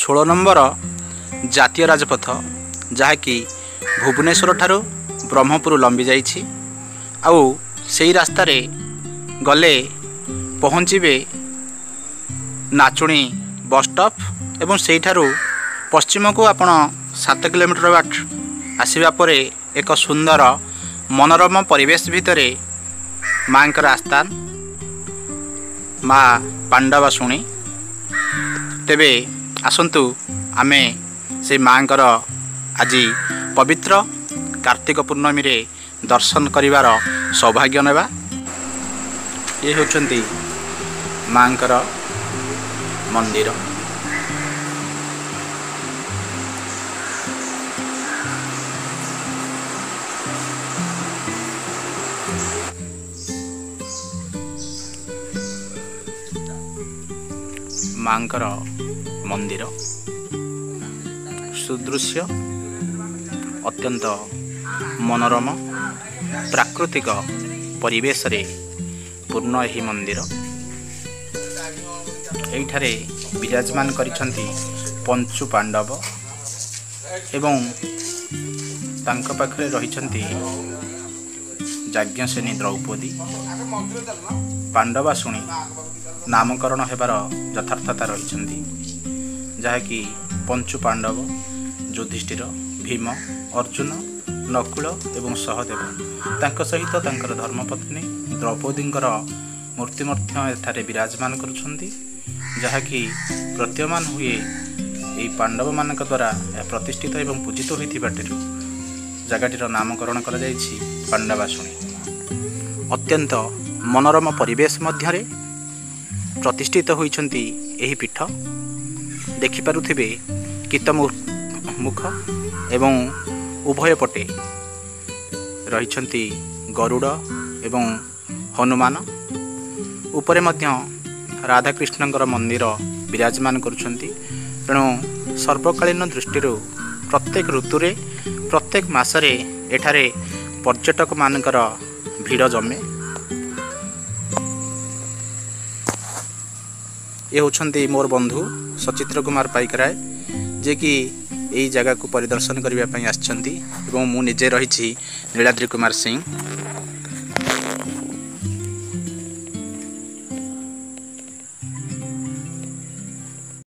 16 number जातीय राजपथ जहाँकि भुवनेश्वर ठारू ब्रह्मपुर लंबी जाइछि आउ सेही रास्ता रे गले पहुँचे नाचुणी बस स्टॉप एवं सेही ठारू पश्चिम को आपण 7 किलोमीटर बाट आसिबा परे एक सुंदर मनोरम परिवेश भितर मांकर आस्थान माँ पांडवासुणी। तेबे आसंतु आमे से मांकर आज पवित्र कार्तिक पूर्णमी रे दर्शन करिवार सौभाग्य नेबा। ये होचंती मांकर मंदिर। मांकर मंदिर सुदृश्य अत्यंत मनोरम प्राकृतिक परिवेश रे पूर्ण यही मंदिर। एठारे विराजमान करिछंती पंचु पांडव एवं तांका पाखरे रहिछंती याज्ञसेनी द्रौपदी। पांडवासुणी नामकरण हेबार यथार्थता रहिछंती जहाँकि पंचु पांडव युधिष्ठिर भीम अर्जुन नकुल एवं सहदेव तांका सहित तांकर धर्मपत्नी द्रौपदींकर मूर्ति एठारे विराजमान करुछंती जहाँकि प्रतीयमान हुए यही पांडव मानक द्वारा प्रतिष्ठित एवं पूजित होइथिबाटिरु जगहटीर नामकरण करा जायछि पांडवासुणी। अत्यंत मनोरम परिवेश मध्यरे प्रतिष्ठित होइछंती एही पीठ। देखि पारुथिबे कीर्तमुख एवं उभय पटे रहिछंती गरुड़ एवं हनुमान। उपरे मध्य राधाकृष्णଙ୍କର मंदिर विराजमान करुछंती। तेणु सर्वकालीन दृष्टि प्रत्येक ऋतुरे प्रत्येक मासरे एठारे पर्यटक मानकर भीड़ जमे। ये होछंती मोर बंधु सचित्र कुमार पाइकराय जे कि यही जगह को परिदर्शन करने आछंती एवं मु निजे रही नीलाद्री कुमार सिंह।